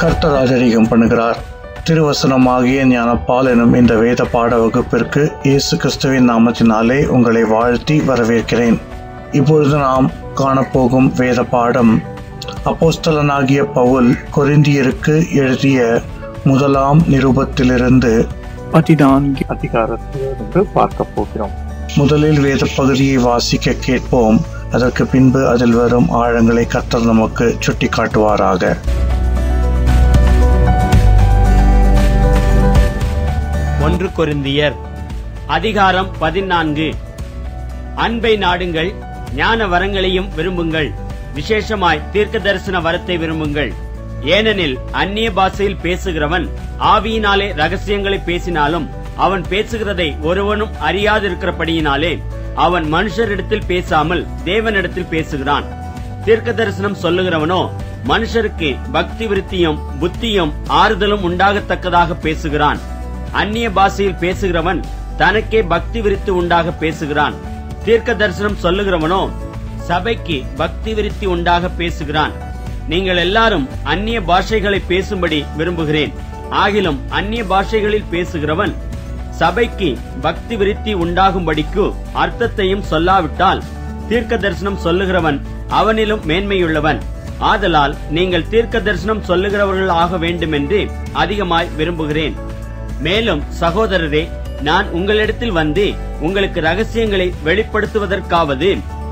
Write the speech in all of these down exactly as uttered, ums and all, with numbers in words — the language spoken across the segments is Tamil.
கர்த்தர் ராஜரீகம் பண்ணுகிறார். திருவசனமாகிய ஞானப்பால் எனும் இந்த வேத பாட வகுப்பிற்கு இயேசு கிறிஸ்துவின் நாமத்தினாலே உங்களை வாழ்த்தி வரவேற்கிறேன். இப்பொழுது நாம் காணப்போகும் வேத பாடம் அப்போஸ்தலனாகிய பவுல் கொரிந்தியருக்கு எழுதிய முதலாம் நிருபத்திலிருந்து பதினான்கு அதிகாரத்திலிருந்து பார்க்க போகிறோம். முதலில் வேத பகுதியை வாசிக்க கேட்போம். அதற்கு பின்பு அதில் வரும் ஆழங்களை கர்த்தர் நமக்கு சுட்டி காட்டுவாராக. ஒன்று கொரிந்தியர் அதிகாரம் பதினான்கு. அன்பை நாடுங்கள், ஞான வரங்களையும் விரும்புங்கள், விசேஷமாய் தீர்க்க தரிசன வரத்தை விரும்புங்கள். ஏனெனில் அந்நிய பாஷையில் பேசுகிறவன் ஆவியினாலே ரகசியங்களை பேசினாலும் அவன் பேசுகிறதை ஒருவனும் அறியாதிருக்கிறபடியினாலே அவன் மனுஷரிடத்தில் பேசாமல் தேவனிடத்தில் பேசுகிறான். தீர்க்க தரிசனம் சொல்லுகிறவனோ மனுஷருக்கு பக்தி விருத்தியும் புத்தியும் ஆறுதலும் உண்டாகத்தக்கதாக பேசுகிறான். அந்நிய பாஷையில் பேசுகிறவன் தனக்கே பக்தி விருத்தி உண்டாக பேசுகிறான். தீர்க்க தரிசனம் சொல்லுகிறவனோ சபைக்கு பக்தி விருத்தி உண்டாக பேசுகிறான். நீங்கள் எல்லாரும் அந்நிய பாஷைகளை பேசும்படி விரும்புகிறேன். ஆகிலும் அந்நிய பாஷைகளில் பேசுகிறவன் சபைக்கு பக்தி விருத்தி உண்டாகும்படிக்கு அர்த்தத்தையும் சொல்லாவிட்டால் தீர்க்க தரிசனம் சொல்லுகிறவன் அவனிலும் மேன்மையுள்ளவன். ஆதலால் நீங்கள் தீர்க்க தரிசனம் சொல்லுகிறவர்கள் ஆக வேண்டும் என்று அதிகமாய் விரும்புகிறேன். மேலும் சகோதரரே, நான் உங்களிடத்தில் வந்து உங்களுக்கு ரகசியங்களை வெளிப்படுத்துவதற்காவது,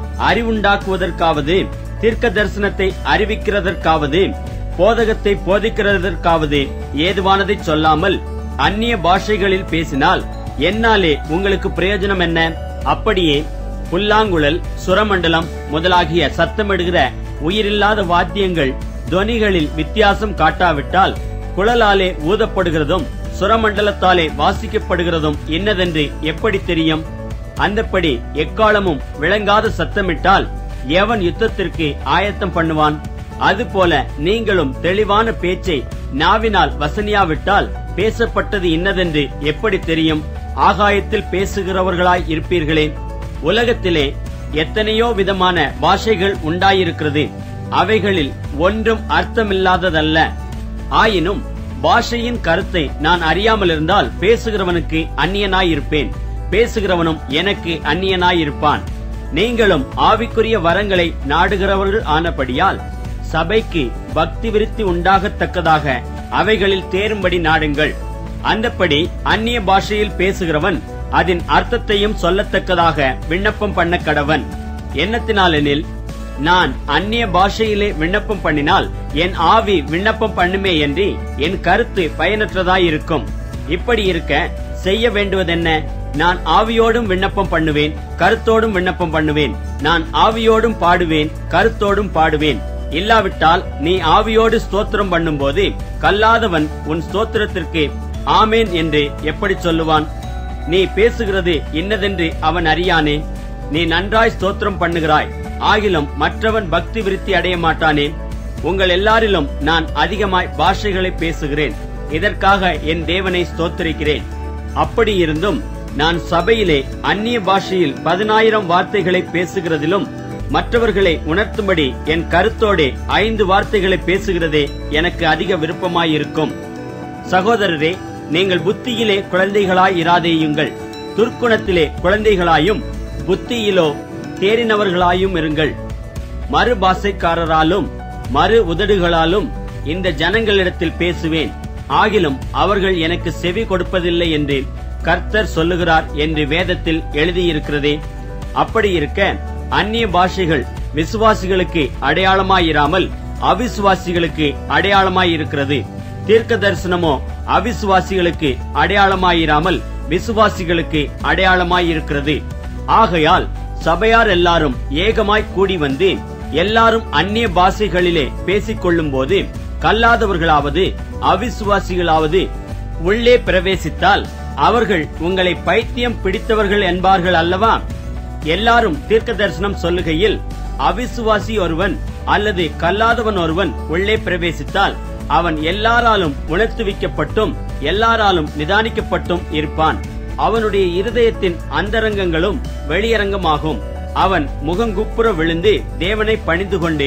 அறிவுண்டாக்குவதற்காவது, தீர்க்க தரிசனத்தை அறிவிக்கிறதற்காவது, போதகத்தை போதிக்கிறதற்காவது ஏதுவானதை சொல்லாமல் அந்நிய பாஷைகளில் பேசினால் என்னாலே உங்களுக்கு பிரயோஜனம் என்ன? அப்படியே புல்லாங்குழல், சுரமண்டலம் முதலாகிய சத்தமிடுகிற உயிரில்லாத வாத்தியங்கள் துவனிகளில் வித்தியாசம் காட்டாவிட்டால் குழலாலே ஊதப்படுகிறதும் சுரமண்டலத்தாலே வாசிக்கப்படுகிறதும் என்னதென்று எப்படி தெரியும்? அந்தப்படி எக்காலமும் விளங்காத சத்தமிட்டால் எவன் யுத்தத்திற்கு ஆயத்தம் பண்ணுவான்? அதுபோல நீங்களும் தெளிவான பேச்சை நாவினால் வசனியாவிட்டால் பேசப்பட்டது இன்னதென்று எப்படி தெரியும்? ஆகாயத்தில் பேசுகிறவர்களாய் இருப்பீர்களே. உலகத்திலே எத்தனையோ விதமான பாஷைகள் உண்டாயிருக்கிறது. அவைகளில் ஒன்றும் அர்த்தமில்லாததல்ல. ஆயினும் பாஷையின் கருத்தை நான் அறியாமல் இருந்தால் பேசுகிறவனுக்கு அந்நியனாயிருப்பேன், பேசுகிறவனும் எனக்கு அந்நியனாயிருப்பான். நீங்களும் ஆவிக்குரிய வரங்களை நாடுகிறவர்கள் ஆனபடியால் சபைக்கு பக்தி விருத்தி உண்டாகத்தக்கதாக அவைகளில் தேரும்படி நாடுங்கள். அந்தப்படி அந்நிய பாஷையில் பேசுகிறவன் அதன் அர்த்தத்தையும் சொல்லத்தக்கதாக விண்ணப்பம் பண்ண கடவன். என்னத்தினாலெனில், நான் அந்நிய பாஷையிலே விண்ணப்பம் பண்ணினால் என் ஆவி விண்ணப்பம் பண்ணுமே என்று என் கருத்து பயனற்றதாயிருக்கும். இப்படி இருக்க செய்ய வேண்டுவதென்ன? நான் ஆவியோடும் விண்ணப்பம் பண்ணுவேன், கருத்தோடும் விண்ணப்பம் பண்ணுவேன். நான் ஆவியோடும் பாடுவேன், கருத்தோடும் பாடுவேன். இல்லாவிட்டால் நீ ஆவியோடு ஸ்தோத்திரம் பண்ணும் போது கல்லாதவன் உன் ஸ்தோத்திரத்திற்கு ஆமேன் என்று எப்படி சொல்லுவான்? நீ பேசுகிறது இன்னதென்று அவன் அறியானே. நீ நன்றாய் ஸ்தோத்திரம் பண்ணுகிறாய், ஆகிலும் மற்றவன் பக்தி விருத்தி அடைய மாட்டானே. உங்கள் எல்லாரிலும் நான் அதிகமாய் பாஷைகளை பேசுகிறேன். இதற்காக என் தேவனை ஸ்தோத்திரிக்கிறேன். அப்படி இருந்தும் நான் சபையிலே அந்நிய பாஷையில் பதினாயிரம் வார்த்தைகளை பேசுகிறதிலும் மற்றவர்களை உணர்த்தும்படி என் கருத்தோடே ஐந்து வார்த்தைகளை பேசுகிறதே எனக்கு அதிக விருப்பமாயிருக்கும். சகோதரரே, நீங்கள் புத்தியிலே குழந்தைகளாய் இராதேயுங்கள், துர்க்குணத்திலே குழந்தைகளாயும் புத்தியிலோ தேறினவர்களாயும் இருங்கள். மறு பாஷைக்காரராலும் மறு உதடுகளாலும் இந்த ஜனங்களிடத்தில் பேசுவேன். ஆகிலும் அவர்கள் எனக்கு செவி கொடுப்பதில்லை என்று கர்த்தர் சொல்லுகிறார் என்று வேதத்தில் எழுதியிருக்கிறதே. அப்படி இருக்க அந்நிய பாஷைகள் விசுவாசிகளுக்கு அடையாளமாயிராமல் அவிசுவாசிகளுக்கு அடையாளமாயிருக்கிறது. தீர்க்க தரிசனமோ அவிசுவாசிகளுக்கு அடையாளமாயிராமல் விசுவாசிகளுக்கு அடையாளமாயிருக்கிறது. ஆகையால் சபையார் எல்லாரும் ஏகமாய் கூடி வந்து எல்லாரும் அந்நிய பாஷைகளிலே பேசிக் கொள்ளும் போது கல்லாதவர்களாவது அவிசுவாசிகளாவது உள்ளே பிரவேசித்தால் அவர்கள் உங்களை பைத்தியம் பிடித்தவர்கள் என்பார்கள் அல்லவா? எல்லாரும் தீர்க்க தரிசனம் சொல்லுகையில் அவிசுவாசி ஒருவன் அல்லது கல்லாதவன் ஒருவன் உள்ளே பிரவேசித்தால் அவன் எல்லாராலும் உணர்த்துவிக்கப்பட்டும் எல்லாராலும் நிதானிக்கப்பட்டும் இருப்பான். அவனுடைய இருதயத்தின் அந்தரங்கங்களும் வெளியரங்கமாகும். அவன் முகங்குப்புற விழுந்து தேவனை பணிந்து கொண்டு,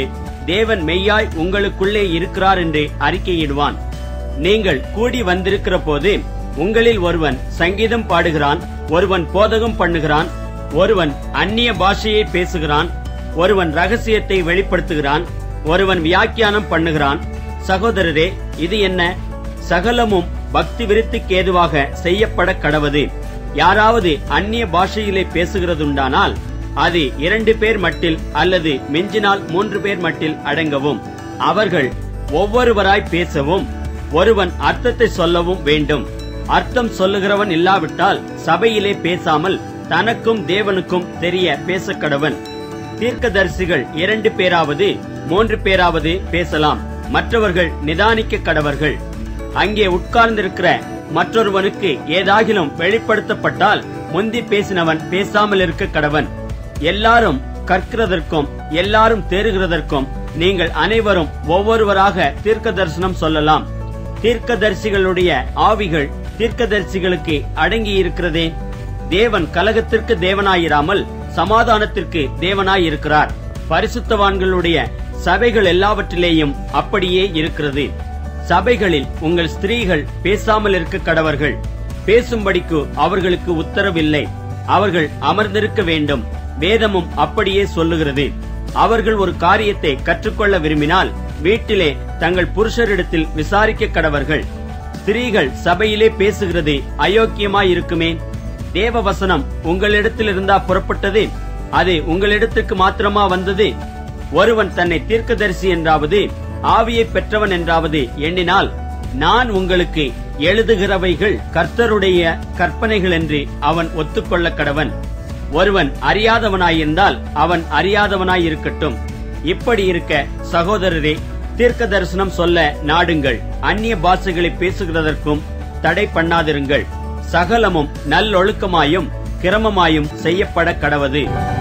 தேவன் மெய்யாய் உங்களுக்குள்ளே இருக்கிறார் என்று அறிக்கையிடுவான். நீங்கள் கூடி வந்திருக்கிற போது உங்களில் ஒருவன் சங்கீதம் பாடுகிறான், ஒருவன் போதகம் பண்ணுகிறான், ஒருவன் அந்நிய பாஷையை பேசுகிறான், ஒருவன் ரகசியத்தை வெளிப்படுத்துகிறான், ஒருவன் வியாக்கியானம் பண்ணுகிறான். சகோதரரே, இது என்ன? சகலமும் பக்தி விருத்திக்கு ஏதுவாக செய்யப்பட கடவது. யாராவது அந்நிய பாஷையிலே பேசுகிறதுண்டானால் அது இரண்டு பேர் மட்டில் அல்லது மிஞ்சினால் மூன்று பேர் மட்டில் அடங்கவும். அவர்கள் ஒவ்வொருவராய் பேசவும் ஒருவன் அர்த்தத்தை சொல்லவும் வேண்டும். அர்த்தம் சொல்லுகிறவன் இல்லாவிட்டால் சபையிலே பேசாமல் தனக்கும் தேவனுக்கும் தெரிய பேசக்கடவன். தீர்க்கதரிசிகள் இரண்டு பேராவது மூன்று பேராவது பேசலாம், மற்றவர்கள் நிதானிக்க கடவர்கள். அங்கே உட்கார்ந்திருக்கிற மற்றொருவனுக்கு ஏதாகிலும் வெளிப்படுத்தப்பட்டால் முந்தி பேசினவன் பேசாமல் இருக்க கடவன். எல்லாரும் கற்கிறதற்கும் எல்லாரும் தேறுகிறதற்கும் நீங்கள் அனைவரும் ஒவ்வொருவராக தீர்க்க தரிசனம் சொல்லலாம். தீர்க்கதரிசிகளுடைய ஆவிகள் தீர்க்கதரிசிகளுக்கு அடங்கி இருக்கிறதே. தேவன் கலகத்திற்கு தேவனாயிராமல் சமாதானத்திற்கு தேவனாயிருக்கிறார். பரிசுத்தவான்களுடைய சபைகள் எல்லாவற்றிலேயும் அப்படியே இருக்கிறது. சபைகளில் உங்கள் ஸ்திரீகள் பேசாமல் இருக்க கடவர்கள். பேசும்படிக்கு அவர்களுக்கு உத்தரவில்லை. அவர்கள் அமர்ந்திருக்க வேண்டும். வேதமும் அப்படியே சொல்லுகிறது. அவர்கள் ஒரு காரியத்தை கற்றுக்கொள்ள விரும்பினால் வீட்டிலே தங்கள் புருஷரிடத்தில் விசாரிக்க கடவர்கள். ஸ்திரீகள் சபையிலே பேசுகிறது அயோக்கியமாயிருக்குமே. தேவ வசனம் உங்களிடத்தில் இருந்தா புறப்பட்டது, அது உங்களிடத்துக்கு மாத்திரமா வந்தது? ஒருவன் தன்னை தீர்க்கதரிசி என்றாவது ஆவியை பெற்றவன் என்றாவது எண்ணினால், நான் உங்களுக்கு எழுதுகிறவைகள் கர்த்தருடைய கற்பனைகள் என்று அவன் ஒத்துக்கொள்ள கடவன். ஒருவன் அறியாதவனாயிருந்தால் அவன் அறியாதவனாயிருக்கட்டும். இப்படி இருக்க சகோதரரே, தீர்க்க தரிசனம் சொல்ல நாடுங்கள். அந்நிய பாஷைகளை பேசுகிறதற்கும் தடை பண்ணாதிருங்கள். சகலமும் நல்லொழுக்கமாயும் கிரமமாயும் செய்யப்பட கடவது.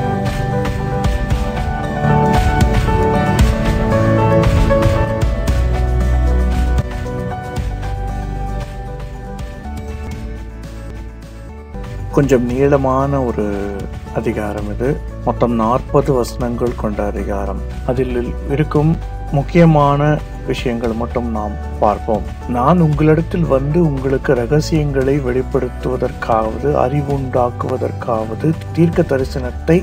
கொஞ்சம் நீளமான ஒரு அதிகாரம் இது. மொத்தம் நாற்பது வசனங்கள் கொண்ட அதிகாரம். அதில் இருக்கும் முக்கியமான விஷயங்கள் மட்டும் நாம் பார்ப்போம். நான் உங்களிடத்தில் வந்து உங்களுக்கு ரகசியங்களை வெளிப்படுத்துவதற்காவது அறிவுண்டாக்குவதற்காவது தீர்க்க தரிசனத்தை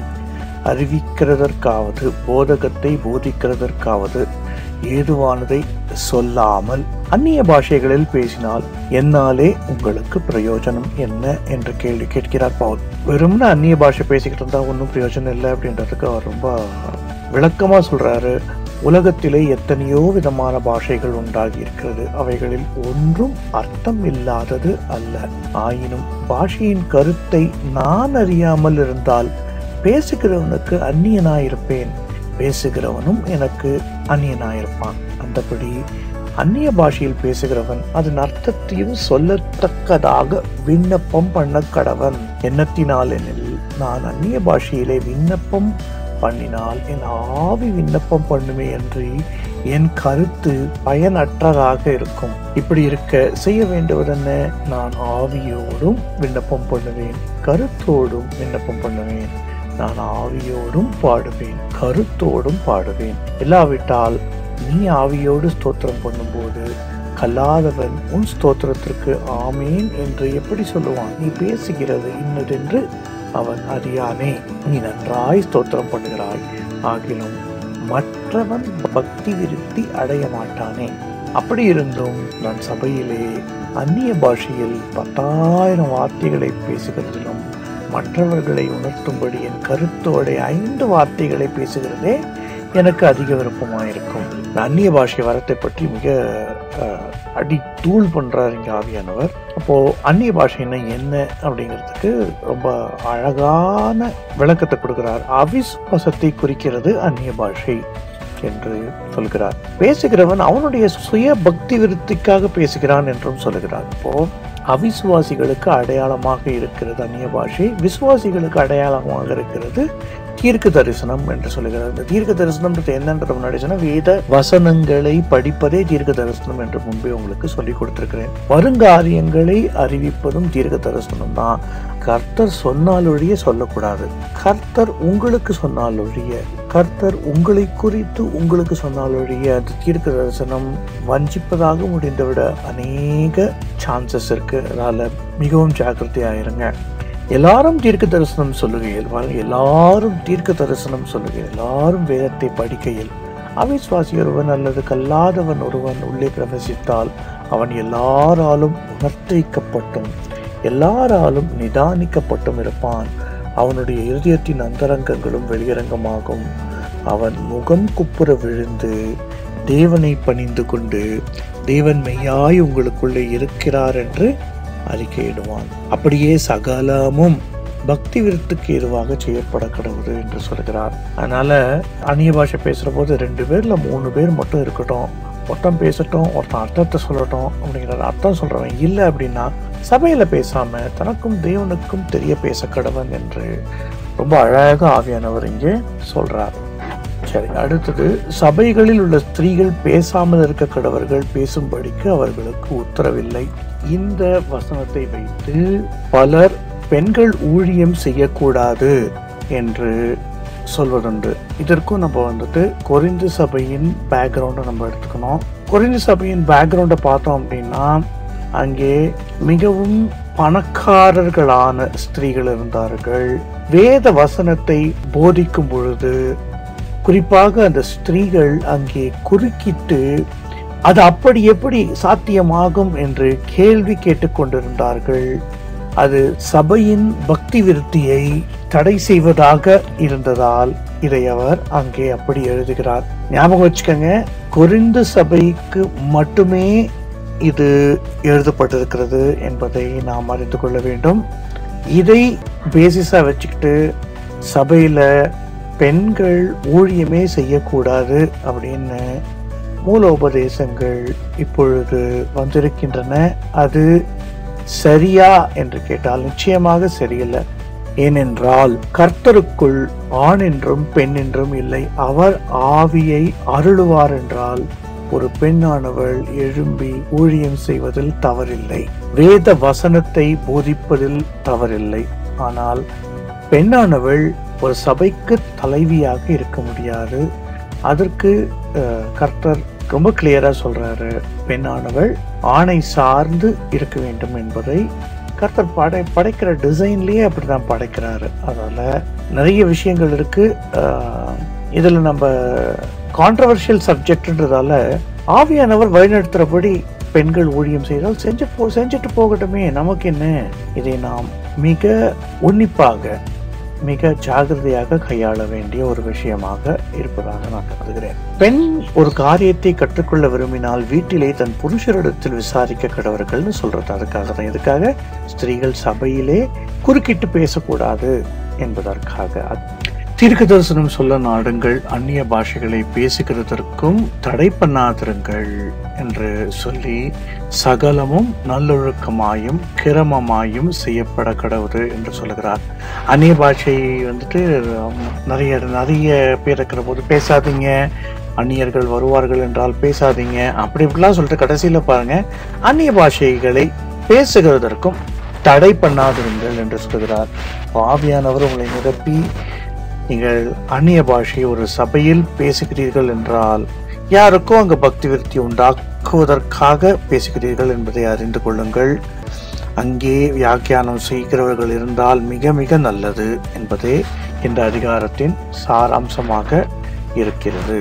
அறிவிக்கிறதற்காவது போதகத்தை போதிக்கிறதற்காவது ஏதுவானதை சொல்லாமல் அந்நிய பாஷைகளில் பேசினால் என்னாலே உங்களுக்கு பிரயோஜனம் என்ன என்று கேள்வி கேட்கிறார் பவுல். வெறும்னா அந்நிய பாஷை பேசிக்கிட்டு இருந்தா ஒன்னும் பிரயோஜனம் இல்லை அப்படின்றதுக்கு அவர் ரொம்ப விளக்கமா சொல்றாரு. உலகத்திலே எத்தனையோ விதமான பாஷைகள் உண்டாகி இருக்கிறது. அவைகளில் ஒன்றும் அர்த்தம் இல்லாதது அல்ல. ஆயினும் பாஷையின் கருத்தை நான் அறியாமல் இருந்தால் பேசுகிறவனுக்கு அந்நியனாயிருப்பேன், பேசுகிறவனும் எனக்கு அந்நியனாயிருப்பான். அந்தபடி அந்நிய பாஷையில் பேசுகிறவன் அதன் அர்த்தத்தையும் சொல்லத்தக்கதாக விண்ணப்பம் பண்ண கடவன். எண்ணத்தினால் எனில் நான் அந்நிய பாஷையிலே விண்ணப்பம் பண்ணினால் என் ஆவி விண்ணப்பம் பண்ணுமே என்று என் கருத்து பயனற்றதாக இருக்கும். இப்படி இருக்க செய்ய வேண்டுவதென்ன? நான் ஆவியோடும் விண்ணப்பம் பண்ணுவேன், கருத்தோடும் விண்ணப்பம் பண்ணுவேன். நான் ஆவியோடும் பாடுவேன், கருத்தோடும் பாடுவேன். இல்லாவிட்டால் நீ ஆவியோடு ஸ்தோத்திரம் பண்ணும்போது கல்லாதவன் உன் ஸ்தோத்திரத்திற்கு ஆமேன் என்று எப்படி சொல்லுவான்? நீ பேசுகிறது இன்னதென்று அவன் அறியானே. நீ நன்றாய் ஸ்தோத்திரம் பண்ணுகிறாய், ஆகிலும் மற்றவன் பக்தி விருத்தி அடைய மாட்டானே. அப்படி இருந்தும் நான் சபையிலே அந்நிய பாஷையில் பத்தாயிரம் வார்த்தைகளை பேசுகிறதிலும் மற்றவர்களை உணர்த்தும்படி என் கருத்தோட ஐந்து வார்த்தைகளை பேசுகிறதே எனக்கு அதிக விருப்பமாயிருக்கும். அந்நிய பாஷை வரத்தை பற்றி மிக அடி தூள் பண்றாரு இங்க ஆவியானவர். அப்போ அந்நிய பாஷைன்னா என்ன அப்படிங்கிறதுக்கு ரொம்ப அழகான விளக்கத்தை கொடுக்கிறார். அவிசுவாசத்தை குறிக்கிறது அந்நிய பாஷை என்று சொல்கிறார். பேசுகிறவன் அவனுடைய சுய பக்தி விருத்திக்காக பேசுகிறான் என்றும் சொல்லுகிறார். இப்போ அவிசுவாசிகளுக்கு அடையாளமாக இருக்கிறது அந்நிய பாஷை, விசுவாசிகளுக்கு அடையாளமாக இருக்கிறது தீர்க்க தரிசனம் என்று சொல்லுகிறார். இந்த தீர்க்க தரிசனம் என்னன்றது முன்னாடி சொன்னா வேத வசனங்களை படிப்பதே தீர்க்க தரிசனம் என்று முன்பே உங்களுக்கு சொல்லி கொடுத்திருக்கிறேன். வருங்காரியங்களை அறிவிப்பதும் தீர்க்க தரிசனம் தான். கர்த்தர் சொன்னாலொழிய சொல்லக்கூடாது. கர்த்தர் உங்களுக்கு சொன்னாலொழிய கர்த்தர் உங்களை குறித்து உங்களுக்கு சொன்னாலொழிய அந்த தீர்க்க தரிசனம் வஞ்சிப்பதாக முடிந்துவிட அநேக சான்சஸ் இருக்கு. அதனால மிகவும் ஜாக்கிரதையாயிருங்க. எல்லாரும் தீர்க்க தரிசனம் சொல்லுகையில், எல்லாரும் தீர்க்க தரிசனம் சொல்லுகையில், எல்லாரும் வேதத்தை படிக்கையில் அவிசுவாசி ஒருவன் அல்லது கல்லாதவன் ஒருவன் உள்ளே பிரவேசித்தால் அவன் எல்லாராலும் உணர்த்திக்கப்பட்டும் எல்லாராலும் நிதானிக்கப்பட்டும் இருப்பான். அவனுடைய இருதயத்தின் அந்தரங்கங்களும் வெளியரங்கமாகும். அவன் முகம் குப்புற விழுந்து தேவனை பணிந்து கொண்டு தேவன் மெய்யாய் உங்களுக்குள்ளே இருக்கிறார் என்று அறிக்கையிடுவான். அப்படியே சகலமும் பக்தி விருத்துக்கு ஏதுவாக செய்யப்பட கடவுது என்று சொல்கிறார். அதனால அந்நிய பாஷை பேசுற போது ரெண்டு பேர்ல மூணு பேர் மட்டும் இருக்கட்டும், ஒருத்தன் பேசட்டும், ஒருத்தன் அர்த்தத்தை சொல்லட்டும் அப்படிங்கிற அர்த்தம் சொல்றவன் இல்லை அப்படின்னா சபையில பேசாம தனக்கும் தேவனுக்கும் தெரிய பேச கடவன் என்று ரொம்ப அழகாக ஆவியானவர் இங்கே சொல்றார். சரி, அடுத்தது சபைகளில் உள்ள ஸ்திரீகள் பேசாமல் இருக்க கடவர்கள் பேசும்படிக்கு அவர்களுக்கு உத்தரவில்லை. இந்த வசனத்தை வைத்து பலர் பெண்கள் ஊழியம் செய்யக்கூடாது என்று சொல்வதுண்டு. இதற்கும் நம்ம வந்துட்டு கொரிந்து சபையின் பேக்ரவுண்டை நம்ம எடுத்துக்கணும். கொரிந்து சபையின் பேக்ரவுண்டை பார்த்தோம் அப்படின்னா அங்கே மிகவும் பணக்காரர்களான ஸ்திரீகள் இருந்தார்கள். வேத வசனத்தை போதிக்கும் பொழுது குறிப்பாக அந்த ஸ்திரீகள் அங்கே குறுக்கிட்டு அது அப்படி எப்படி சாத்தியமாகும் என்று கேள்வி கேட்டுக்கொண்டிருந்தார்கள். அது சபையின் பக்தி விருத்தியை தடை செய்வதாக இருந்ததால் இதை அவர் அங்கே அப்படி எழுதுகிறார். ஞாபகம் வச்சுக்கோங்க, கொரிந்து சபைக்கு மட்டுமே இது எழுதப்பட்டிருக்கிறது என்பதை நாம் அறிந்து கொள்ள வேண்டும். இதை பேசிஸா வச்சுக்கிட்டு சபையில பெண்கள் ஊழியமே செய்யக்கூடாது அப்படின்னு மூல உபதேசங்கள் இப்பொழுது வந்திருக்கின்றன. அது சரியா என்று கேட்டால் நிச்சயமாக சரியில்லை. ஏனென்றால் கர்த்தருக்குள் ஆண் என்றும் பெண் என்றும் இல்லை. அவர் ஆவியை அருளுவார் என்றால் ஒரு பெண்ணானவள் எழும்பி ஊழியம் செய்வதில் தவறில்லை, வேத வசனத்தை போதிப்பதில் தவறில்லை. ஆனால் பெண்ணானவள் ஒரு சபைக்கு தலைவியாக இருக்க முடியாது. அதற்கு கர்த்தர் ரொம்ப கிளியரா சொல்றாரு, பெண்ணானவள் ஆணை சார்ந்து இருக்க வேண்டும் என்பதை கர்த்தர் படை படைக்கிற டிசைன்லயே அப்படிதான் படைக்கிறாரு. அதனால நிறைய விஷயங்கள் இருக்கு. இதுல நம்ம கான்ட்ரவர்ஷியல் சப்ஜெக்ட்ன்றதால ஆவியானவர் வழிநடத்துறபடி பெண்கள் ஊழியம் செய்தால் செஞ்சு போ செஞ்சுட்டு போகட்டுமே, நமக்கு என்ன. இதை நாம் மிக உன்னிப்பாக மிக ஜாகிரதையாக கையாள வேண்டிய ஒரு விஷயமாக இருப்பதாக நான் கருதுகிறேன். பெண் ஒரு காரியத்தை கற்றுக்கொள்ள விரும்பினால் வீட்டிலே தன் புருஷரிடத்தில் விசாரிக்க கடவர்கள்னு சொல்றது அதுக்காக தான். இதுக்காக ஸ்திரீகள் சபையிலே குறுக்கிட்டு பேசக்கூடாது என்பதற்காக. தீர்க்க தரிசனம் சொல்ல நாடுங்கள், அந்நிய பாஷைகளை பேசுகிறதற்கும் தடை பண்ணாதிருங்கள் என்று சொல்லி சகலமும் நல்லொழுக்கமாயும் கிரமமாயும் செய்யப்பட கடவுது என்று சொல்லுகிறார். அந்நிய பாஷை வந்துட்டு நிறைய நிறைய பேர் இருக்கிற போது பேசாதீங்க, அந்நியர்கள் வருவார்கள் என்றால் பேசாதீங்க அப்படி இப்படிலாம் சொல்லிட்டு கடைசியில பாருங்க அந்நிய பாஷைகளை பேசுகிறதற்கும் தடை பண்ணாதிருங்கள் என்று சொல்லுகிறார். ஆவியானவர் உங்களை நிரப்பி நீங்கள் அந்நிய பாஷை ஒரு சபையில் பேசுகிறீர்கள் என்றால் யாருக்கும் அங்கு பக்தி விருத்தி உண்டாக்குவதற்காக பேசுகிறீர்கள் என்பதை அறிந்து கொள்ளுங்கள். அங்கே வியாக்கியானம் செய்கிறவர்கள் இருந்தால் மிக மிக நல்லது என்பதே இந்த அதிகாரத்தின் சாராம்சமாக இருக்கிறது.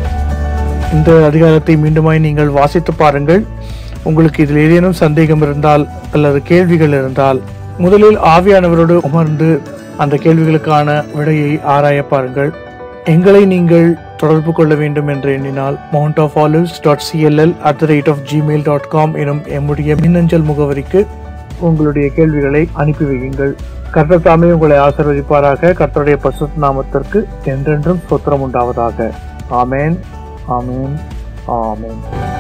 இந்த அதிகாரத்தை மீண்டுமாய் நீங்கள் வாசித்து பாருங்கள். உங்களுக்கு இதில் ஏதேனும் சந்தேகம் இருந்தால் அல்லது கேள்விகள் இருந்தால் முதலில் ஆவியானவரோடு அமர்ந்து அந்த கேள்விகளுக்கான விடையை ஆராய பாருங்கள். எங்களை நீங்கள் தொடர்பு கொள்ள வேண்டும் என்று எண்ணினால் mount of olives dot CLL at the rate of Gmail dot com எனும் எம்முடைய மின்னஞ்சல் முகவரிக்கு உங்களுடைய கேள்விகளை அனுப்பி வையுங்கள். கர்த்தர் தாமே உங்களை ஆசீர்வதிப்பாராக. கர்த்தருடைய பரிசுத்த நாமத்திற்கு என்றென்றும் ஸ்தோத்திரம் உண்டாவதாக. ஆமேன், ஆமேன், ஆமேன்.